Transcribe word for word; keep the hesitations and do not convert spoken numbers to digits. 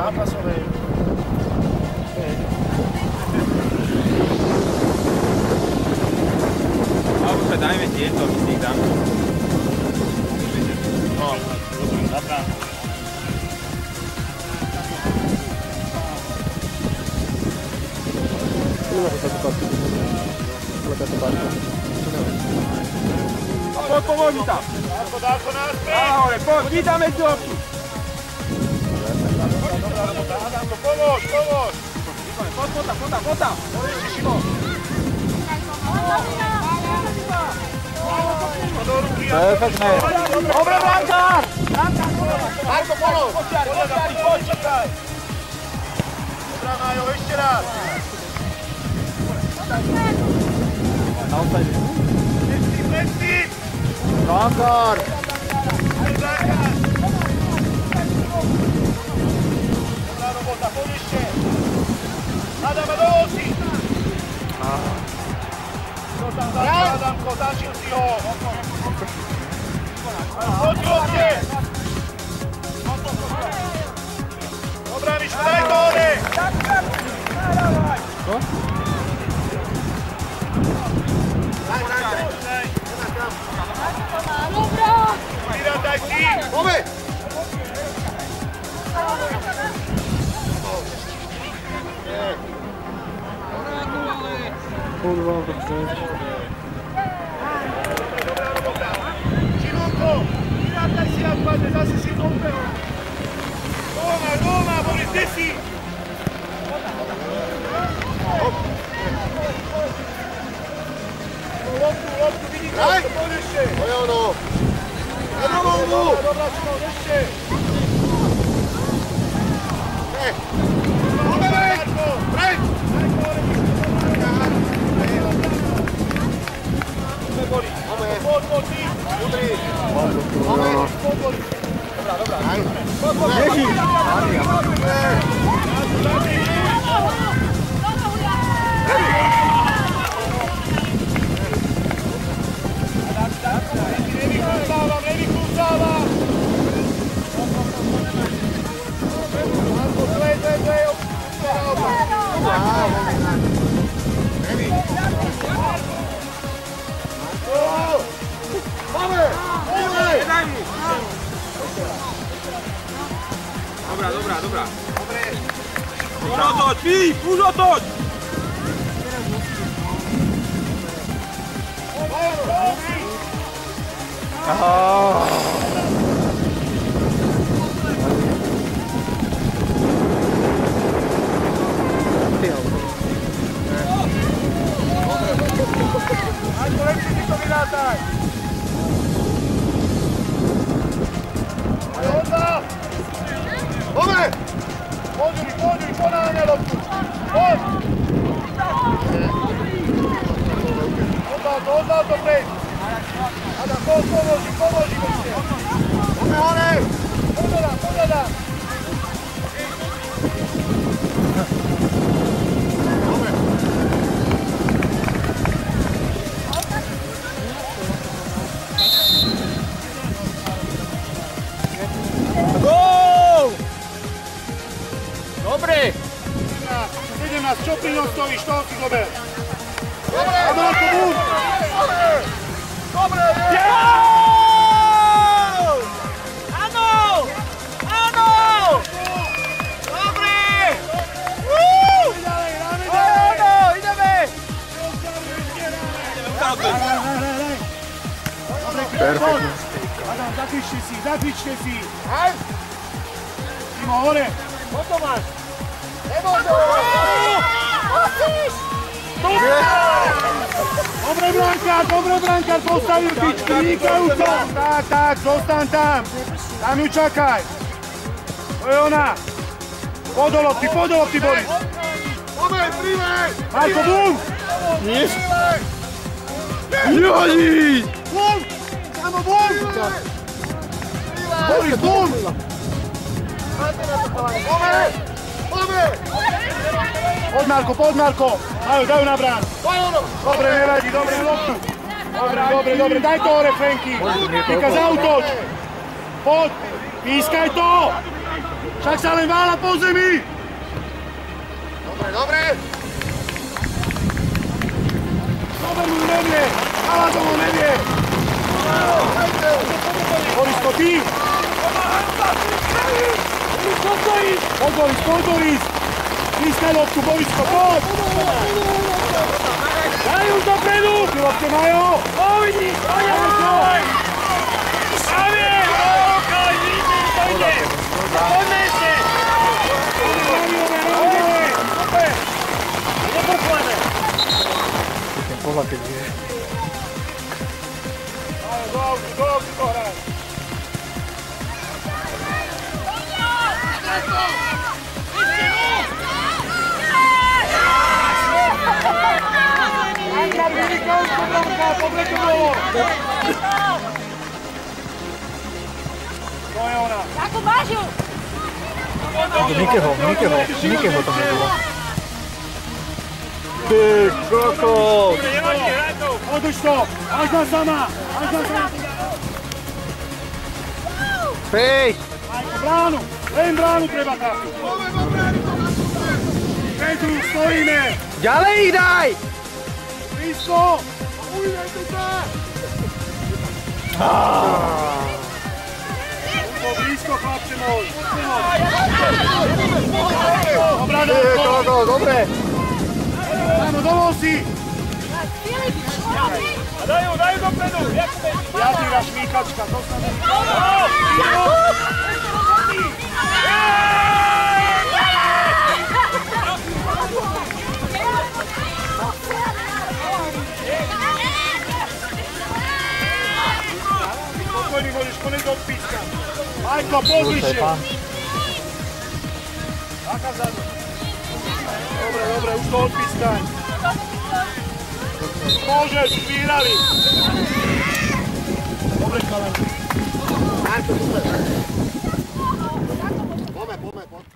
zápasovej. Alebo sa dajme tieto, my si ich dáme. No, rozumiem, na bránu. Poď, pomôž mi tam. Dárko, Dárko, náspäť. Ahoj, poď, vítam medzi oči. Dobrá robota, Adamko, pomôž, pomôž. Poď, poď tam, poď tam, poď tam. Ešte, Šimon. Perfektné. Dobre, Branka. Dárko, pomôž. Počiari, počiari, poď. Dobrá, Májo, ešte raz. Naozaj. Predtým, predtým. Brankár. Aj Brankár. Dobrá robota, poď ešte. Adama do osi. Čo tam začal, Adamko, zažil si ho. Poď, Lopte. Dobrá, Miško, daj to hore. Čo? Daj, daj, daj. Dobrá! Miran, daj si. Pome! Kurva, to chceš. Dobrá robota. Šimonko, vyrátaj si, ak padne, zase si kompero. Doma, doma, Boris, kde si? Loptu, loptu, vidí to, poď ešte. To je ono. Jedno volbu. Dobrá, Šimon, ešte. Ne. Pome vek. Preč. Daj to hore, Boris. Pome. Poď, poď, ty. Dobrý. Pome. Poď, Boris. Dobrá, dobrá. Poď, poď, Ježi. Nevyklúcávam, nevyklúcávam! Marko, dve, dve, dve, Nevi. Máme! Máme! Nedaj mu. Dobrá, dobrá, dobrá. Už otoč, Filip, už otoč! Marko, lepšie si to vyrátaj! Honza! Pome. Poď, Juri, poď, Juri, ponáhňa loptu! Poď! Oddal to, oddal to preč! Adam, poď, pomôži, pomôži ešte! Pome hore. Poď Adam, poď Adam! Pome. Gól! Dobre! sedemnásť, čo pri ňom stojíš, toho si zober! Dobre. Marko, búď! Dobre. Dobre. Gól! Áno! Áno! Dobre! Uú! Ďalej, ráme Áno, ďalej! áno, ideme! Perfektne. Adam, zakričte si, zakričte si! Hej! Timo, hore! Poď to máš! Neboj to! Musíš! Dobre, brankár, dobre, brankár, postavil tyčky, vynikajúco! Tak, tak, zostaň tam! Tam ju čakaj! To je ona! Poď do lopty, poď do lopty, Boris! Pome, príjmej. Marko, bum! Nič. Jodi. Bum! Samo, bum! Boris, bum! Pome. Pome. Poď, Marko, poď, Marko! Majú, dajú na bránu! Dobre, nevadí, dobre, loptu! Dobre, dobre, dobre, daj to hore, Franky! Týka, zautoč! Poď! Pískaj to! Však sa len vála po zemi! Dobre, dobre! Doberú nevie! Haladovo nevie! Borisko, ty! Poď, Boris, poď, Boris! Pískaj loptu, Borisko, poď! Daj už dopredu! Ty lopte, Majo! Uvidí! Oj! Prawie! Okej, widzisz, to idzie! Poďme ešte! Super! Nepochváme! Ten pohľad, keď je. Do autu, do autu to hraj! Andra, vynikajúco, Blanka, dobre to bolo! To je ona! Ako mážu? Nikeho, nikeho, nikeho tam nebolo. Ty kokos! Održ to! Až na sama! Až na sama! Hej! Majko, bránu! Len bránu treba trafiť! Petru, stojíme! Ďalej daj! Blízko! Ujdete sa! To blízko, chlapče môj! Dobrá, Ty kokos, dobre! Áno, dovol si! Filip, čo robí? Dajú, dajú dopredu! Ja ty na šmíkačka, to sa ne... Spokojný môžeš, konec do píska. Majko, pozlišie! Taká zadu. Dobre, dobre, už to odpískaj. Môžeš, už vyhrali. Dobre, chalani. Poďme, poďme, poďme.